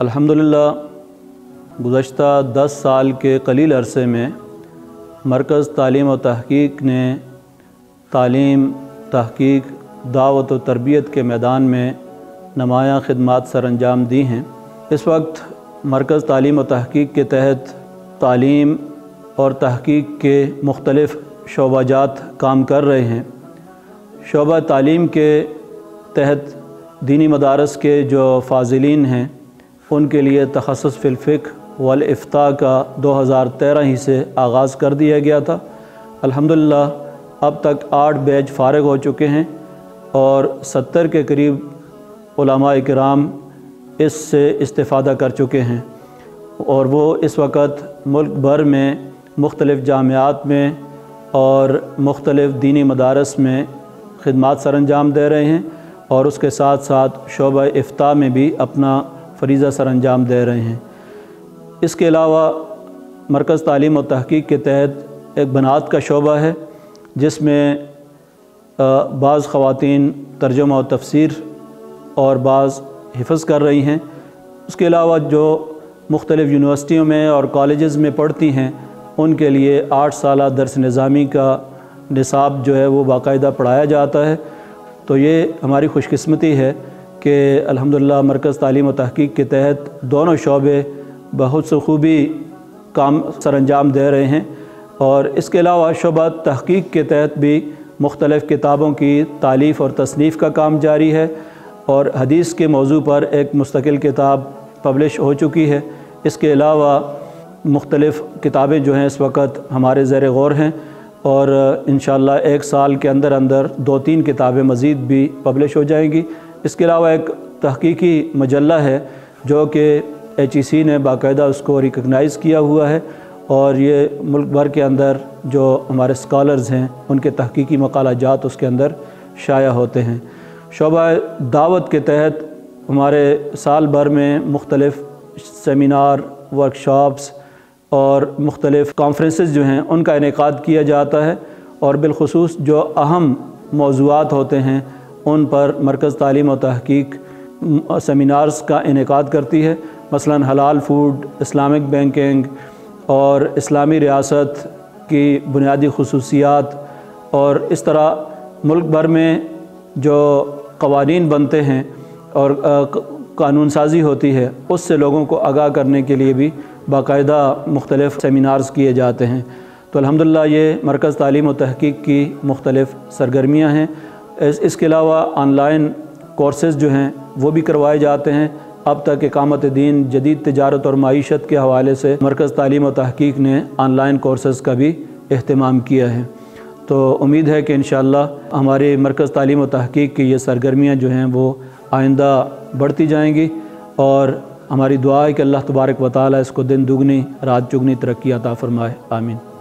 अल्हम्दुलिल्लाह गुज़श्ता 10 साल के कलील अरसे में मरकज़ तालीम व तहक़ीक़ ने तालीम, तहक़ीक़, दावत व तरबियत के मैदान में नुमायाँ ख़िदमात सरअंजाम दी हैं। इस वक्त मरकज़ तालीम व तहक़ीक़ के तहत तालीम और तहक़ीक़ के मुख्तलिफ़ शोबाजात काम कर रहे हैं। शोबा तालीम के तहत दीनी मदारस के जो फ़ाज़िलीन हैं उनके लिए तख़स्सुस फ़िल फ़िक़्ह वल इफ़्ता का 2013 ही से आगाज़ कर दिया गया था। अल्हम्दुलिल्लाह अब तक 8 बैच फ़ारिग हो चुके हैं और 70 के करीब उलमा इकराम इससे इस्तिफ़ादा कर चुके हैं और वो इस वक़्त मुल्क भर में मुख्तलिफ़ जामियात में और मुख्तलिफ़ दीनी मदारस में ख़िदमात सरअंजाम दे रहे हैं और उसके साथ साथ शोबा इफ़्ता में भी अपना फ़रीज़ा सरअंजाम दे रहे हैं। इसके अलावा मरकज़ तालीम और तहक़ीक़ के तहत एक बनात का शोबा है जिसमें बाज़ ख़वातीन तर्जुमा और तफ़सीर और बाज़ हिफ़्ज़ कर रही हैं। उसके अलावा जो मुख्तलिफ़ यूनिवर्सिटियों में और कॉलेजेस में पढ़ती हैं उनके लिए 8 साला दर्स निज़ामी का निसाब जो है वो बाकायदा पढ़ाया जाता है। तो ये हमारी खुशकिस्मती है कि अल्हम्दुलिल्लाह मरकज़ तालीम व तहक़ीक़ के तहत दोनों शोबे बहुत से खूबी काम सरअंजाम दे रहे हैं। और इसके अलावा शोबा तहक़ीक़ के तहत भी मुख्तलिफ़ किताबों की तालीफ़ और तसनीफ़ का काम जारी है और हदीस के मौजू पर एक मुस्तकिल किताब पब्लिश हो चुकी है। इसके अलावा मुख्तलिफ़ किताबें जो हैं इस वक्त हमारे ज़ेर गौर हैं और इंशाअल्लाह 1 साल के अंदर अंदर 2-3 किताबें मज़ीद भी पब्लिश हो जाएंगी। इसके अलावा एक तहक़ीक़ी मजल्ला है जो कि HEC ने बाकायदा उसको रिकगनाइज़ किया हुआ है और ये मुल्क भर के अंदर जो हमारे स्कॉलर्स हैं उनके तहक़ीक़ी मक़ालाजात उसके अंदर शाया होते हैं। शोबा दावत के तहत हमारे साल भर में मुख्तलिफ़ सेमिनार, वर्कशॉप्स और मुख्तलिफ़ कॉन्फ्रेंसेस जो हैं उनका इनेकाद किया जाता है और बिलख़ुसूस जो अहम मौज़ूआत होते हैं उन पर मरकज़ तालीम और तहक़ीक़ सेमिनार्स का इनेकाद करती है। मसलन हलाल फ़ूड, इस्लामिक बैंकिंग और इस्लामी रियासत की बुनियादी ख़ुसूसियात और इस तरह मुल्क भर में जो क़वानीन बनते हैं और कानून साज़ी होती है उससे लोगों को आगाह करने के लिए भी बाकायदा मुख्तलिफ़ सेमिनार्स किए जाते हैं। तो अल्हम्दुलिल्लाह ये मरकज़ तालीम और तहक़ीक़ की मुख्तलिफ़ सरगर्मियाँ हैं। इसके अलावा ऑनलाइन कोर्सेज़ जो हैं वो भी करवाए जाते हैं। अब तक इकामत दीन, जदीद तिजारत और माईशत के हवाले से मरकज़ तालीम और तहक़ीक़ ने ऑनलाइन कोर्सेज़ का भी अहतमाम किया है। तो उम्मीद है कि इंशाअल्लाह हमारे मरकज़ तालीम और तहक़ीक़ की ये सरगर्मियाँ जो हैं वो आइंदा बढ़ती जाएंगी और हमारी दुआ है कि अल्लाह तबारक व तआला इसको दिन दुगनी रात चुगनी तरक्की अता फ़रमाए। आमीन।